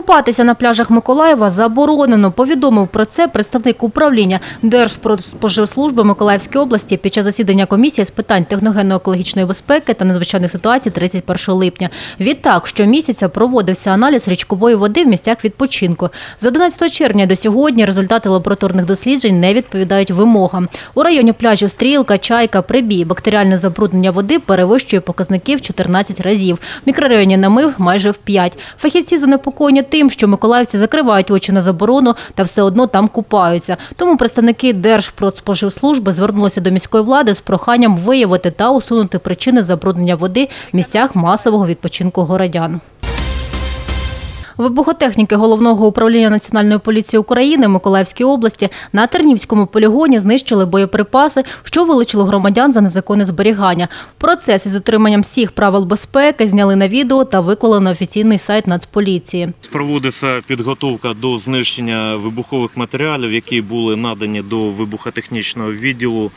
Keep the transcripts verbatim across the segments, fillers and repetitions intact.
Купатися на пляжах Миколаєва заборонено, повідомив про це представник управління Держпродспоживслужби Миколаївської області під час засідання комісії з питань техногенно-екологічної безпеки та надзвичайних ситуацій тридцять першого липня. Відтак, щомісяця проводився аналіз річкової води в місцях відпочинку. З одинадцятого червня до сьогодні результати лабораторних досліджень не відповідають вимогам. У районі пляжів Стрілка, Чайка, Прибій бактеріальне забруднення води перевищує показники в чотирнадцять разів. В мікрорайоні Намив – майже в п'ять. Фахівці занепокоєні тим, що миколаївці закривають очі на заборону та все одно там купаються. Тому представники Держпродспоживслужби звернулися до міської влади з проханням виявити та усунути причини забруднення води в місцях масового відпочинку городян. Вибухотехніки Головного управління Національної поліції України Миколаївській області на Тернівському полігоні знищили боєприпаси, що вилучили громадян за незаконне зберігання. Процес із дотриманням всіх правил безпеки зняли на відео та виклали на офіційний сайт Нацполіції. Проводиться підготовка до знищення вибухових матеріалів, які були надані до вибухотехнічного відділу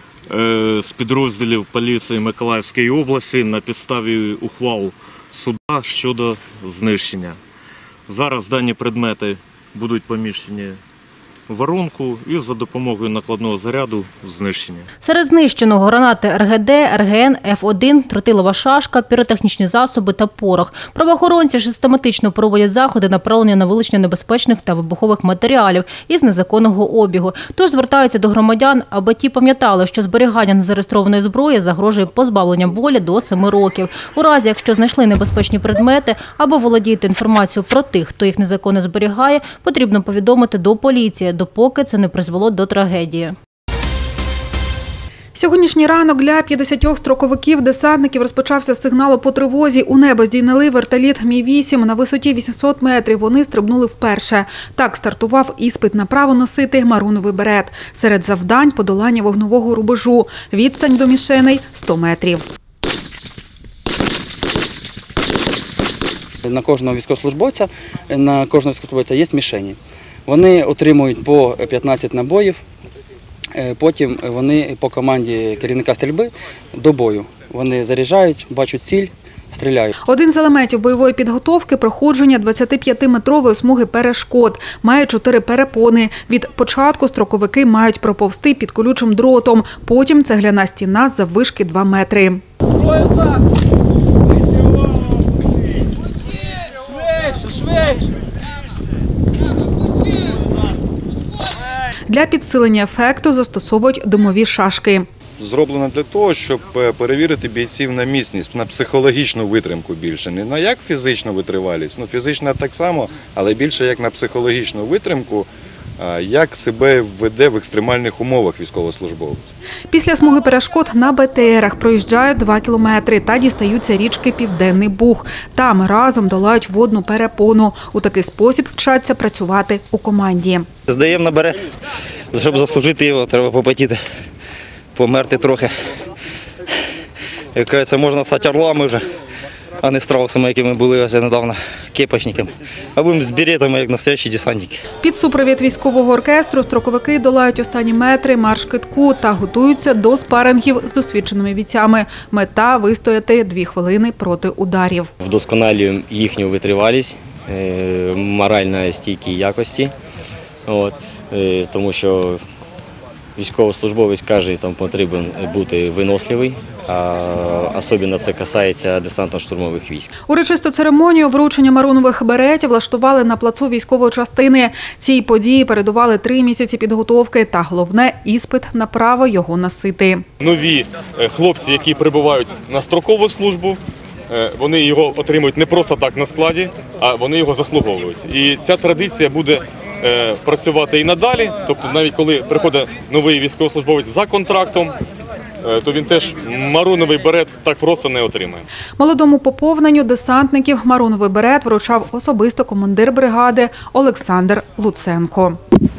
з підрозділів поліції Миколаївської області на підставі ухвал суда щодо знищення. Зараз дані предмети будуть поміщені в воронку і за допомогою накладного заряду знищені. Серед знищеного гранати ер ге де, ер ге ен, еф один, тротилова шашка, піротехнічні засоби та порох. Правоохоронці систематично проводять заходи, направлені на вилучення небезпечних та вибухових матеріалів із незаконного обігу. Тож звертаються до громадян, аби ті пам'ятали, що зберігання незареєстрованої зброї загрожує позбавленням волі до семи років. У разі, якщо знайшли небезпечні предмети або володієте інформацією про тих, хто їх незаконно зберігає, потрібно повідомити до поліції, допоки це не призвело до трагедії. Сьогоднішній ранок для п'ятдесятьох строковиків-десантників розпочався з сигналу по тривозі. У небо здійняли вертоліт Мі вісім. На висоті вісімсот метрів вони стрибнули вперше. Так стартував іспит на право носити маруновий берет. Серед завдань – подолання вогневого рубежу. Відстань до мішеней – сто метрів. На кожного військовослужбовця, на кожного військовослужбовця є мішені. Вони отримують по п'ятнадцять набоїв, потім вони по команді керівника стрільби до бою. Вони заряджають, бачать ціль, стріляють. Один з елементів бойової підготовки – проходження двадцятип'ятиметрової смуги перешкод. Має чотири перепони. Від початку строковики мають проповзти під колючим дротом. Потім цегляна стіна заввишки два метри. Швидше, швидше! Для підсилення ефекту застосовують димові шашки. Зроблено для того, щоб перевірити бійців на міцність, на психологічну витримку більше. Не на як фізичну витривалість, ну фізична так само, але більше як на психологічну витримку, як себе веде в екстремальних умовах військовослужбовець. Після смуги перешкод на бе те ерах проїжджають два кілометри та дістаються річки Південний Буг. Там разом долають водну перепону. У такий спосіб вчаться працювати у команді. Здаємо на берег, щоб заслужити його, треба попотіти, померти трохи. Як кажеться, можна стати орлами вже, а не страусами, якими були ось недавно, кепочниками. А будемо з беретами, як настоящі десантники. Під супровід військового оркестру строковики долають останні метри марш-кидку та готуються до спарингів з досвідченими бійцями. Мета – вистояти дві хвилини проти ударів. Вдосконалюємо їхню витривалість, морально стійкі якості, от, тому що військовослужбовець каже, там потрібен бути виносливий, а особливо це касається десантно-штурмових військ. Урочисту церемонію вручення марунових беретів влаштували на плацу військової частини. Цій події передували три місяці підготовки та, головне, іспит на право його носити. Нові хлопці, які прибувають на строкову службу, вони його отримують не просто так на складі, а вони його заслуговують. І ця традиція буде працювати і надалі, тобто навіть коли приходить новий військовослужбовець за контрактом, то він теж маруновий берет так просто не отримає. Молодому поповненню десантників маруновий берет вручав особисто командир бригади Олександр Луценко.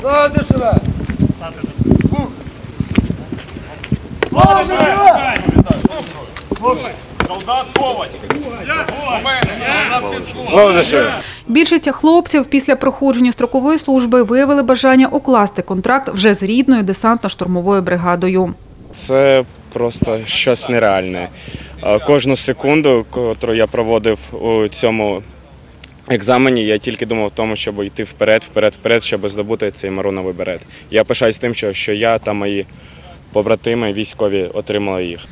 Більшість хлопців після проходження строкової служби виявили бажання укласти контракт вже з рідною десантно-штурмовою бригадою. Це просто щось нереальне. Кожну секунду, яку я проводив у цьому екзамені я тільки думав в тому, щоб йти вперед, вперед, вперед, щоб здобути цей маруновий берет. Я пишаюсь тим, що, що я та мої побратими військові отримали їх.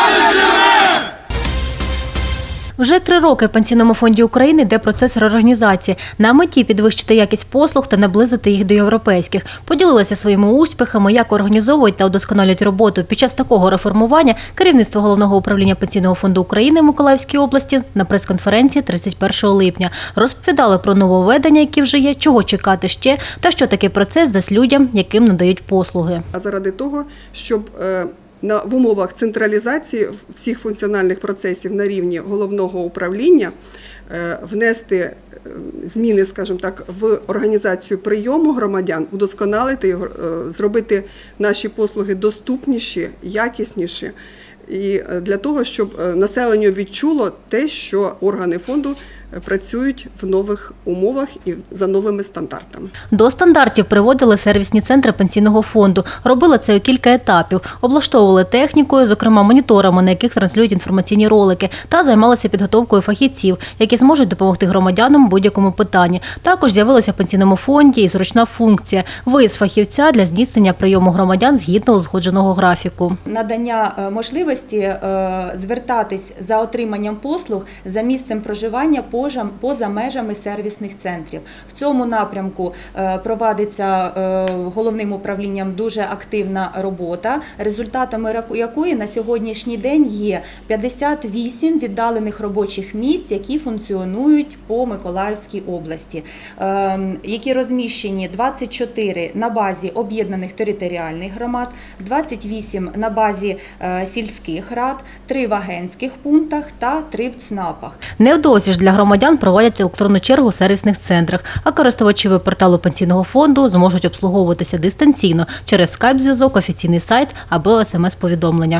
Вже три роки в Пенсійному фонді України йде процес реорганізації. На меті підвищити якість послуг та наблизити їх до європейських. Поділилися своїми успіхами, як організовують та удосконалюють роботу під час такого реформування керівництво Головного управління Пенсійного фонду України в Миколаївській області на прес-конференції тридцять першого липня. Розповідали про нововведення, які вже є, чого чекати ще та що такий процес дасть людям, яким надають послуги. А заради того, щоб На, в умовах централізації всіх функціональних процесів на рівні головного управління е, внести зміни, скажімо так, в організацію прийому громадян, удосконалити його, е, зробити наші послуги доступніші, якісніші. І для того, щоб населення відчуло те, що органи фонду працюють в нових умовах і за новими стандартами. До стандартів приводили сервісні центри Пенсійного фонду. Робили це у кілька етапів. Облаштовували технікою, зокрема моніторами, на яких транслюють інформаційні ролики, та займалися підготовкою фахівців, які зможуть допомогти громадянам у будь-якому питанні. Також з'явилася в Пенсійному фонді і зручна функція – виїзд фахівця для здійснення прийому громадян згідно узгодженого графіку. Надання можливості звертатись за отриманням послуг за місцем проживання поза межами сервісних центрів. В цьому напрямку проводиться головним управлінням дуже активна робота, результатами якої на сьогоднішній день є п'ятдесят вісім віддалених робочих місць, які функціонують по Миколаївській області, які розміщені двадцять чотири на базі об'єднаних територіальних громад, двадцять вісім на базі сільських рад, три в агентських пунктах та три в ЦНАПах. Невдовзі ж для громадян проводять електронну чергу у сервісних центрах, а користувачі веб-порталу Пенсійного фонду зможуть обслуговуватися дистанційно через скайп-зв'язок, офіційний сайт або смс-повідомлення.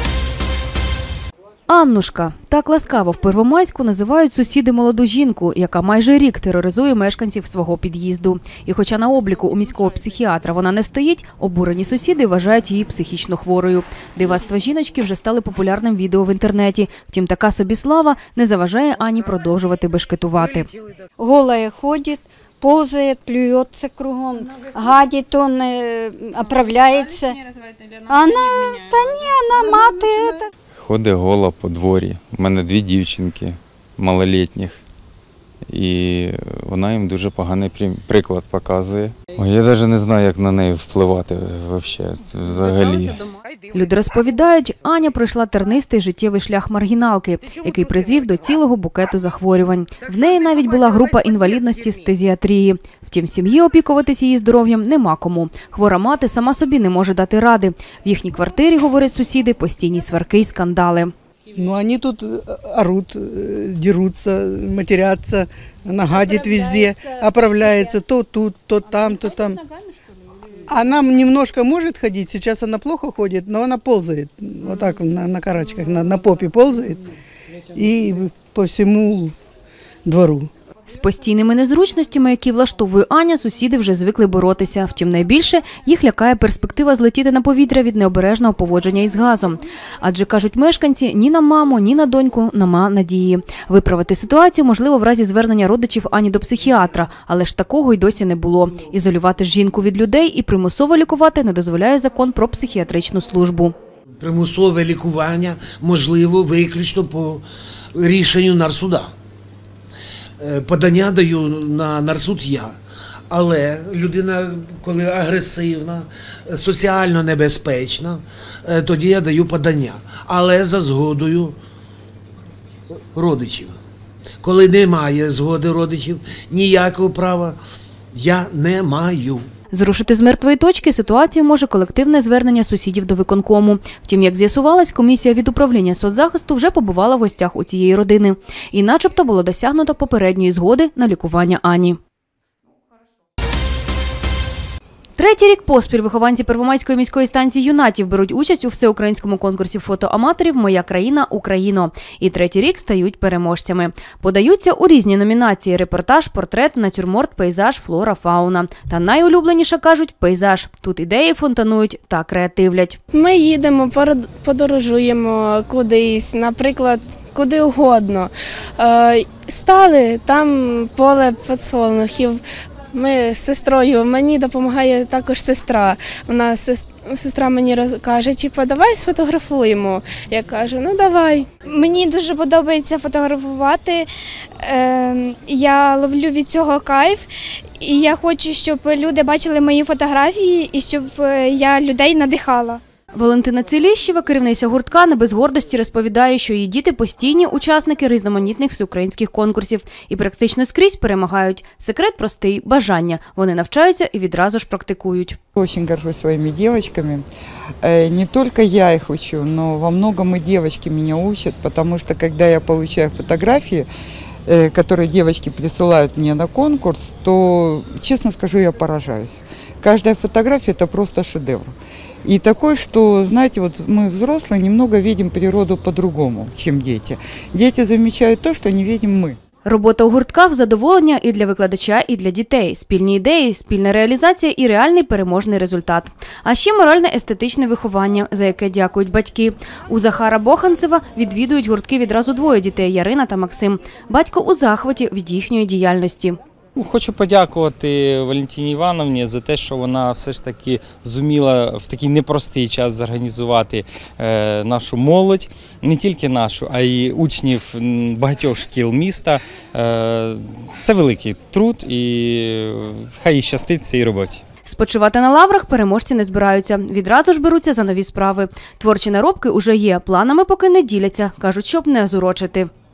Аннушка. Так ласкаво в Первомайську називають сусіди молоду жінку, яка майже рік тероризує мешканців свого під'їзду. І хоча на обліку у міського психіатра вона не стоїть, обурені сусіди вважають її психічно хворою. Дивацтва жіночки вже стали популярним відео в інтернеті. Втім, така собі слава не заважає Ані продовжувати бешкетувати. Голая ходить, ползает, плюется кругом, гадит он, оправляется. Она, да не, она матает. Ходить гола по дворі. У мене дві дівчинки малолітніх. І вона їм дуже поганий приклад показує. Ой, я навіть не знаю, як на неї впливати взагалі. Люди розповідають, Аня пройшла тернистий життєвий шлях маргіналки, який призвів до цілого букету захворювань. В неї навіть була група інвалідності з тезіатрії. Втім, сім'ї опікуватись її здоров'ям нема кому. Хвора мати сама собі не може дати ради. В їхній квартирі, говорять сусіди, постійні сварки й скандали. Ну, они тут орут, дерутся, матерятся, она гадит везде, оправляется то тут, то там, то там. Она немножко может ходить, сейчас она плохо ходит, но она ползает, вот так на, на карачках, на, на попе ползает и по всему двору. З постійними незручностями, які влаштовує Аня, сусіди вже звикли боротися. Втім, найбільше їх лякає перспектива злетіти на повітря від необережного поводження із газом. Адже, кажуть мешканці, ні на маму, ні на доньку нема надії. Виправити ситуацію можливо в разі звернення родичів Ані до психіатра, але ж такого й досі не було. Ізолювати жінку від людей і примусово лікувати не дозволяє закон про психіатричну службу. Примусове лікування можливо виключно по рішенню нарсуда. Подання даю на нарсуд я, але людина, коли агресивна, соціально небезпечна, тоді я даю подання, але за згодою родичів. Коли немає згоди родичів, ніякого права я не маю. Зрушити з мертвої точки ситуацію може колективне звернення сусідів до виконкому. Втім, як з'ясувалось, комісія від управління соцзахисту вже побувала в гостях у цієї родини. І начебто було досягнуто попередньої згоди на лікування Ані. Третій рік поспіль вихованці Первомайської міської станції юнатів беруть участь у всеукраїнському конкурсі фотоаматорів «Моя країна – Україно». І третій рік стають переможцями. Подаються у різні номінації – репортаж, портрет, натюрморт, пейзаж, флора, фауна. Та найулюбленіше, кажуть, пейзаж. Тут ідеї фонтанують та креативлять. Ми їдемо, подорожуємо кудись, наприклад, куди угодно. Стали, там поле підсолнухів. Ми з сестрою, мені допомагає також сестра. Вона, сестра мені каже, типу, давай сфотографуємо. Я кажу, ну давай. Мені дуже подобається фотографувати. Я ловлю від цього кайф. І я хочу, щоб люди бачили мої фотографії і щоб я людей надихала. Валентина Целіщева, керівниця гуртка, не без гордості розповідає, що її діти – постійні учасники різноманітних всеукраїнських конкурсів і практично скрізь перемагають. Секрет простий – бажання. Вони навчаються і відразу ж практикують. Очень горжусь своими девочками. Не только я их учу, но во многом и девочки меня учат, потому что когда я получаю фотографии, которые девочки присылают мне на конкурс, то, честно скажу, я поражаюсь. Каждая фотография – это просто шедевр. И такой, что, знаете, вот мы взрослые немного видим природу по-другому, чем дети. Дети замечают то, что не видим мы. Робота у гуртка – задоволення і для викладача, і для дітей. Спільні ідеї, спільна реалізація і реальний переможний результат. А ще морально-естетичне виховання, за яке дякують батьки. У Захара Боханцева відвідують гуртки відразу двоє дітей – Ярина та Максим. Батько у захваті від їхньої діяльності. Хочу подякувати Валентині Івановні за те, що вона все ж таки зуміла в такий непростий час зорганізувати нашу молодь, не тільки нашу, а й учнів багатьох шкіл міста. Це великий труд і хай їй щастить в цій роботі. Спочивати на лаврах переможці не збираються. Відразу ж беруться за нові справи. Творчі наробки уже є, планами поки не діляться, кажуть, щоб не зурочити.